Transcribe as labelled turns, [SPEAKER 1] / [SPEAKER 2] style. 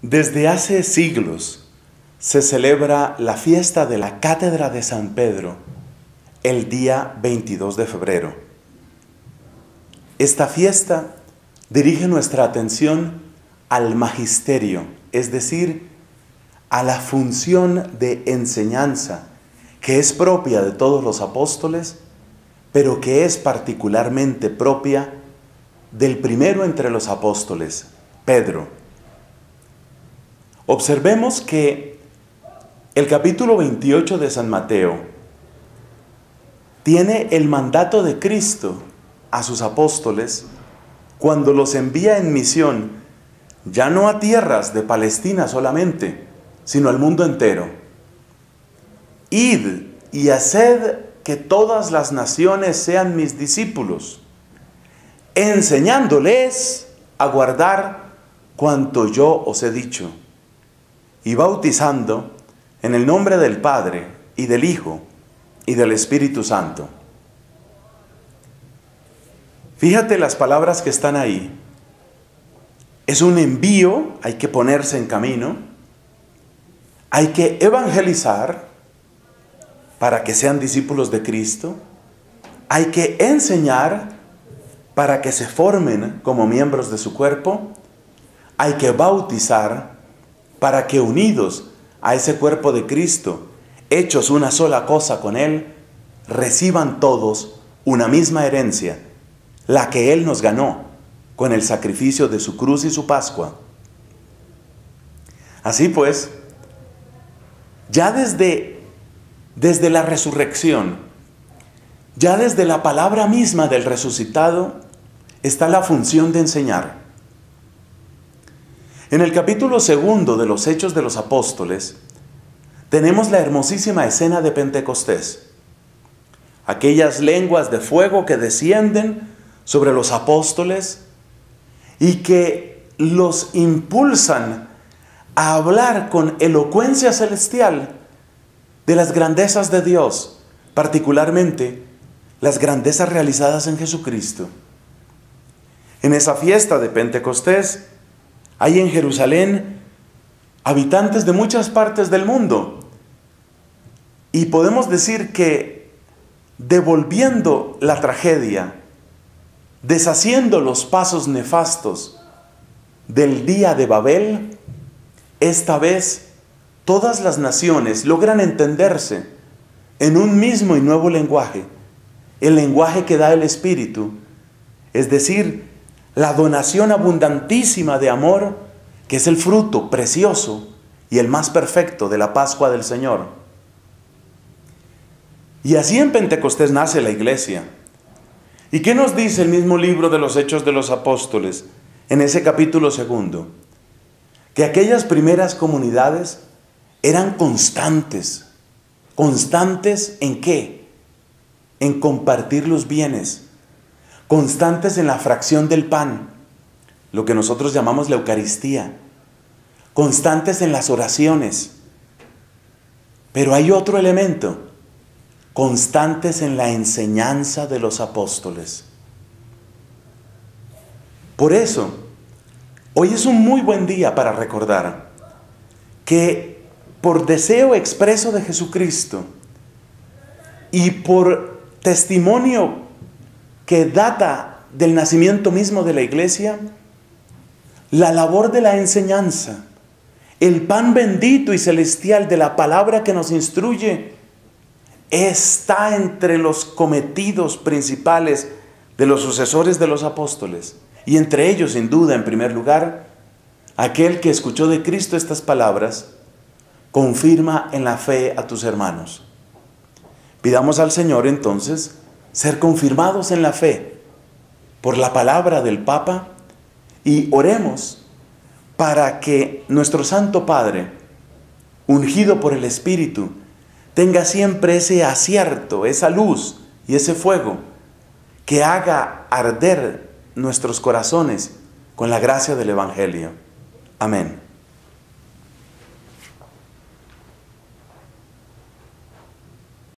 [SPEAKER 1] Desde hace siglos se celebra la fiesta de la Cátedra de San Pedro el día 22 de febrero. Esta fiesta dirige nuestra atención al magisterio, es decir, a la función de enseñanza que es propia de todos los apóstoles, pero que es particularmente propia del primero entre los apóstoles, Pedro. Observemos que el capítulo 28 de San Mateo tiene el mandato de Cristo a sus apóstoles cuando los envía en misión, ya no a tierras de Palestina solamente, sino al mundo entero. Id y haced que todas las naciones sean mis discípulos, enseñándoles a guardar cuanto yo os he dicho, y bautizando en el nombre del Padre y del Hijo y del Espíritu Santo. Fíjate las palabras que están ahí. Es un envío, hay que ponerse en camino, hay que evangelizar para que sean discípulos de Cristo, hay que enseñar para que se formen como miembros de su cuerpo, hay que bautizar para que unidos a ese cuerpo de Cristo, hechos una sola cosa con Él, reciban todos una misma herencia, la que Él nos ganó con el sacrificio de su cruz y su Pascua. Así pues, ya desde la resurrección, ya desde la palabra misma del resucitado, está la función de enseñar. En el capítulo 2 de los Hechos de los Apóstoles, tenemos la hermosísima escena de Pentecostés. Aquellas lenguas de fuego que descienden sobre los apóstoles y que los impulsan a hablar con elocuencia celestial de las grandezas de Dios, particularmente las grandezas realizadas en Jesucristo. En esa fiesta de Pentecostés, hay en Jerusalén habitantes de muchas partes del mundo. Y podemos decir que devolviendo la tragedia, deshaciendo los pasos nefastos del día de Babel, esta vez todas las naciones logran entenderse en un mismo y nuevo lenguaje, el lenguaje que da el Espíritu, es decir, la donación abundantísima de amor, que es el fruto precioso y el más perfecto de la Pascua del Señor. Y así en Pentecostés nace la iglesia. ¿Y qué nos dice el mismo libro de los Hechos de los Apóstoles en ese capítulo 2? Que aquellas primeras comunidades eran constantes. ¿Constantes en qué? En compartir los bienes. Constantes en la fracción del pan, lo que nosotros llamamos la Eucaristía. Constantes en las oraciones. Pero hay otro elemento. Constantes en la enseñanza de los apóstoles. Por eso, hoy es un muy buen día para recordar que por deseo expreso de Jesucristo y por testimonio que data del nacimiento mismo de la iglesia, la labor de la enseñanza, el pan bendito y celestial de la palabra que nos instruye, está entre los cometidos principales de los sucesores de los apóstoles. Y entre ellos, sin duda, en primer lugar, aquel que escuchó de Cristo estas palabras, confirma en la fe a tus hermanos. Pidamos al Señor entonces ser confirmados en la fe por la palabra del Papa y oremos para que nuestro Santo Padre, ungido por el Espíritu, tenga siempre ese acierto, esa luz y ese fuego que haga arder nuestros corazones con la gracia del Evangelio. Amén.